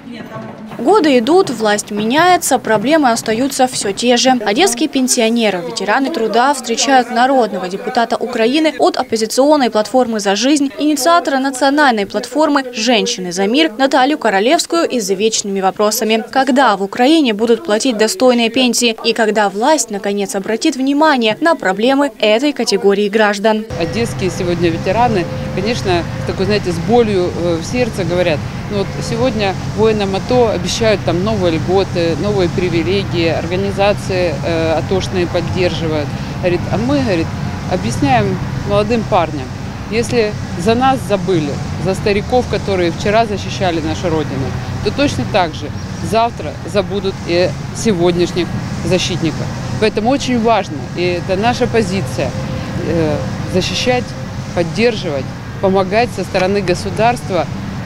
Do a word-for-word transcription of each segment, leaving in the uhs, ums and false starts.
Годы идут, власть меняется, проблемы остаются все те же. Одесские пенсионеры, ветераны труда встречают народного депутата Украины от оппозиционной платформы «За жизнь», инициатора национальной платформы «Женщины за мир» Наталью Королевскую извечными вопросами. Когда в Украине будут платить достойные пенсии и когда власть, наконец, обратит внимание на проблемы этой категории граждан. Одесские сегодня ветераны, конечно, такой, знаете, с болью в сердце говорят, ну вот сегодня воинам АТО обещают там новые льготы, новые привилегии, организации э, атошные поддерживают. Говорит, а мы, говорит, объясняем молодым парням, если за нас забыли, за стариков, которые вчера защищали нашу Родину, то точно так же завтра забудут и сегодняшних защитников. Поэтому очень важно, и это наша позиция, э, защищать, поддерживать, помогать со стороны государства,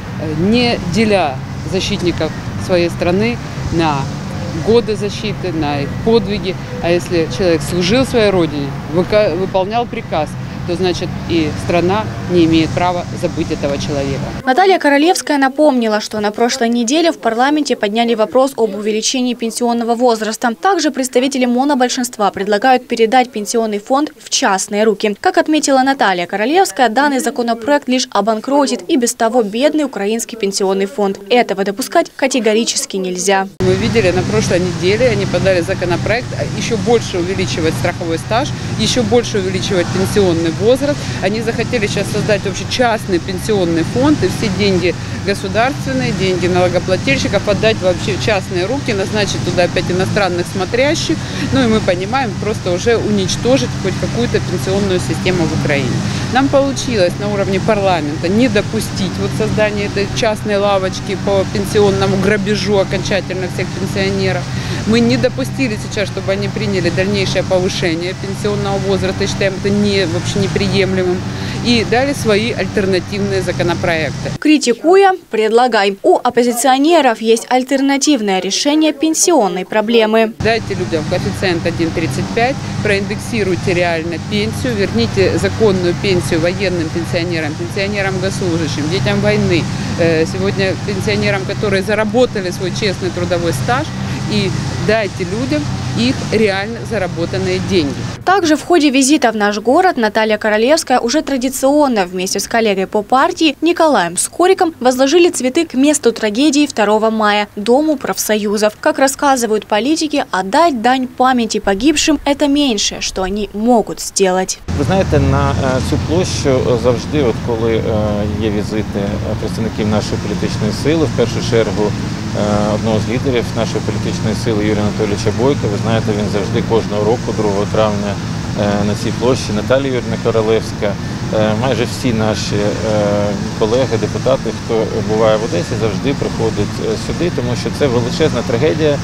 не деля защитников своей страны на годы защиты, на их подвиги. А если человек служил своей родине, выполнял приказ, то значит и страна не имеет права забыть этого человека. Наталья Королевская напомнила, что на прошлой неделе в парламенте подняли вопрос об увеличении пенсионного возраста. Также представители монобольшинства предлагают передать пенсионный фонд в частные руки. Как отметила Наталья Королевская, данный законопроект лишь обанкротит и без того бедный украинский пенсионный фонд. Этого допускать категорически нельзя. Мы видели на прошлой неделе, они подали законопроект еще больше увеличивать страховой стаж, еще больше увеличивать пенсионный возраст. Они захотели сейчас создать вообще частный пенсионный фонд и все деньги государственные, деньги налогоплательщиков отдать вообще в частные руки, назначить туда опять иностранных смотрящих. Ну и мы понимаем, просто уже уничтожить хоть какую-то пенсионную систему в Украине. Нам получилось на уровне парламента не допустить вот создания этой частной лавочки по пенсионному грабежу окончательно всех пенсионеров. Мы не допустили сейчас, чтобы они приняли дальнейшее повышение пенсионного возраста, и считаем это не, вообще неприемлемым, и дали свои альтернативные законопроекты. Критикуя, предлагай. У оппозиционеров есть альтернативное решение пенсионной проблемы. Дайте людям коэффициент один целых тридцать пять, проиндексируйте реально пенсию, верните законную пенсию военным пенсионерам, пенсионерам госслужащим, детям войны, сегодня пенсионерам, которые заработали свой честный трудовой стаж, и дайте людям их реально заработанные деньги. Также в ходе визита в наш город Наталья Королевская уже традиционно вместе с коллегой по партии Николаем Скориком возложили цветы к месту трагедии второго мая – Дому профсоюзов. Как рассказывают политики, отдать дань памяти погибшим – это меньшее, что они могут сделать. Ви знаєте, на цю площу завжди, от коли є візити представників нашої політичної сили, в першу чергу одного з лідерів нашої політичної сили Юрія Анатолійовича Бойка, ви знаєте, він завжди кожного року, другого травня, на цій площі, Наталія Юріївна Королевська, майже всі наші колеги, депутати, хто буває в Одесі, завжди приходять сюди, тому що це величезна трагедія.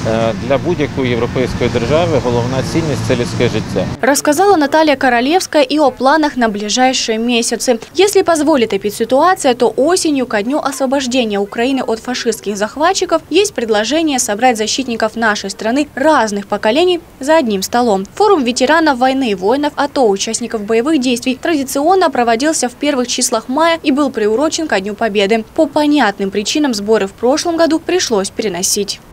Для будь-якої європейської держави головна цінність – це людське життя. Рассказала Наталья Королевская и о планах на ближайшие месяцы. Если позволит эпидситуация, то осенью ко дню освобождения Украины от фашистских захватчиков есть предложение собрать защитников нашей страны разных поколений за одним столом. Форум ветеранов войны и воинов АТО, участников боевых действий, традиционно проводился в первых числах мая и был приурочен ко Дню Победы. По понятным причинам сборы в прошлом году пришлось переносить.